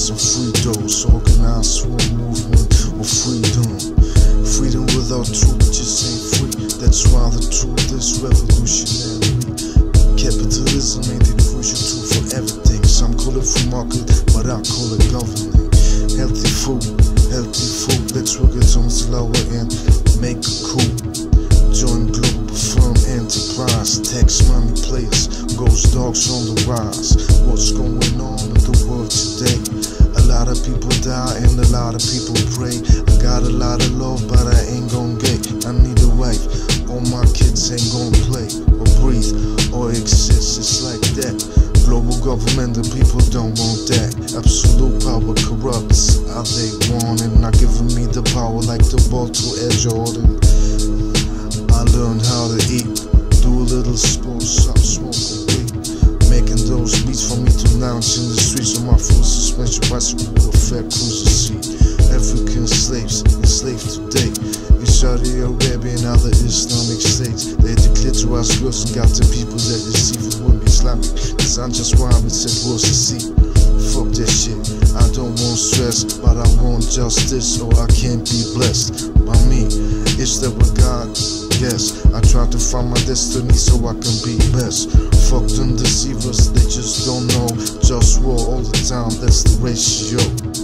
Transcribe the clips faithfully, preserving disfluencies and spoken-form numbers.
some free those, organized for a movement of freedom. Freedom without truth just ain't free. That's why the truth is revolutionary. Capitalism ain't the crucial tool for everything. Some call it free market, but I call it governing. Healthy food, healthy food. Let's work it on the lower end, make it cool. Join global firm enterprise. Tax money players, ghost dogs on the rise. What's going on in the world today? A lot of people die and a lot of people pray. I got a lot of love, but I ain't gon' get. I need a wife. All my kids ain't gon' play or breathe or exist. It's like that. Global government, the people don't want that. Absolute power corrupts how they want it. Not giving me the power like the ball to Air Jordan. I learned how to eat, do a little sports, stop smoking weed, making those beats for me to lounge in the streets on my full suspension bicycle with a fat cruiser seat. African slaves enslaved today in Saudi Arabia and other Islamic states. They declare to us girls and got the people that deceive it wouldn't be Islamic. Cause I'm just why it said words to see. Fuck that shit, I don't want stress, but I want justice or I can't be blessed by me. Is there a God? Yes, I try to find my destiny so I can be best. Fuck them deceivers, they just don't know. Just war all the time, that's the ratio.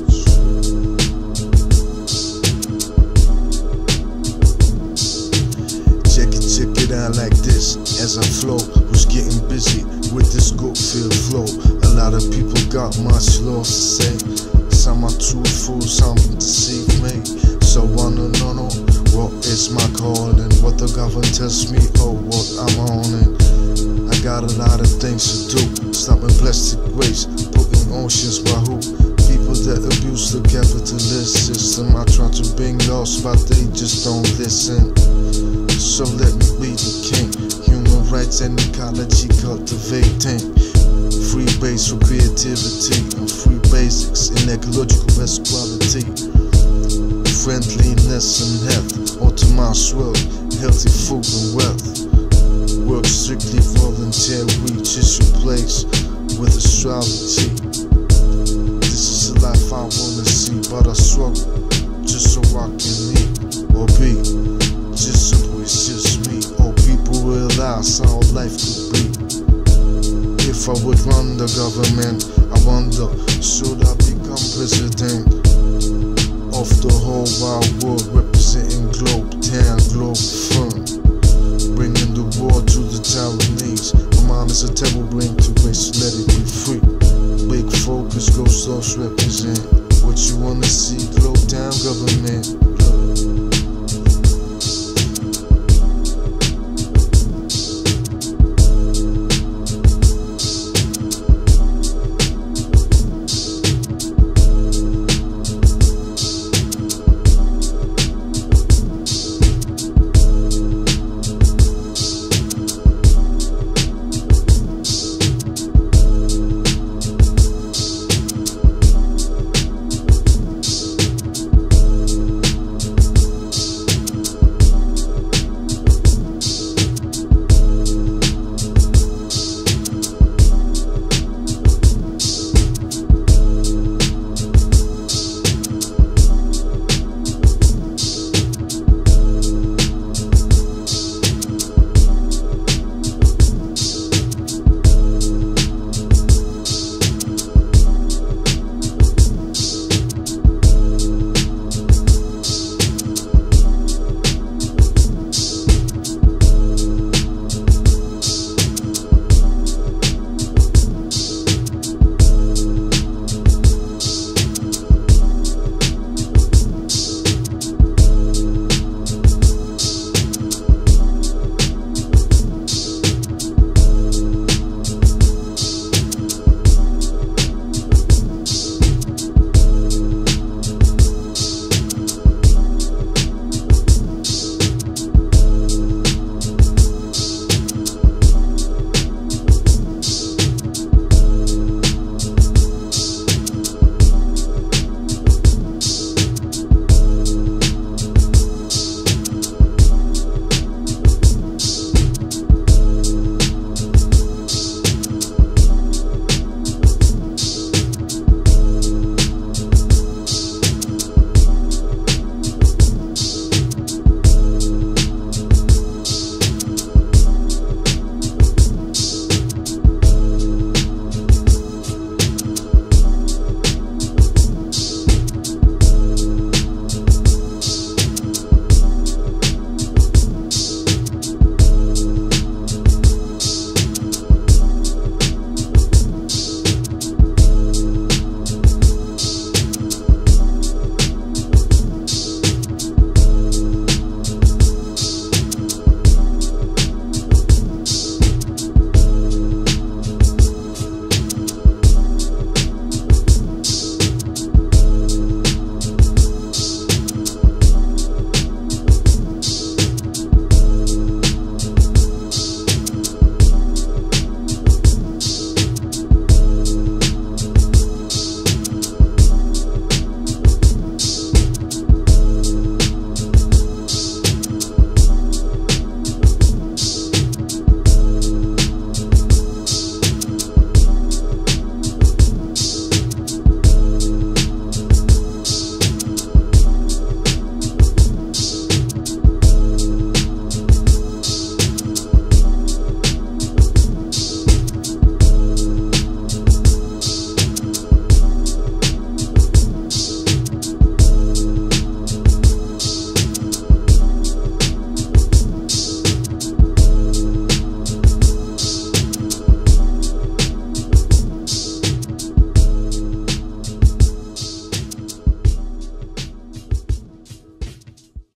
Check it, check it out like this. As I flow, who's getting busy with this good feel flow. A lot of people got much love to say. Some are truthful, some deceive me. So I don't know what is my calling, what the government tells me, oh what I'm on it. I got a lot of things to do, stopping plastic waste, putting oceans by who? People that abuse the capitalist system. I try to bring laws, but they just don't listen. So let me be the king. Human rights and ecology cultivating. Free base for creativity and free basics in ecological best quality. Friendliness and health, Optimus world, healthy food and wealth. Work strictly voluntary, just your place with astrology. This is the life I wanna see, but I struggle just so I can eat or be. Just simple, it's just me. All people realize how life could be. If I would run the government, I wonder, should I become president of the whole wide world, representing globe, town, globe firm, bringing the war to the Taiwanese. My mind is a table brain to waste, let it be free. Big focus, ghost stars represent.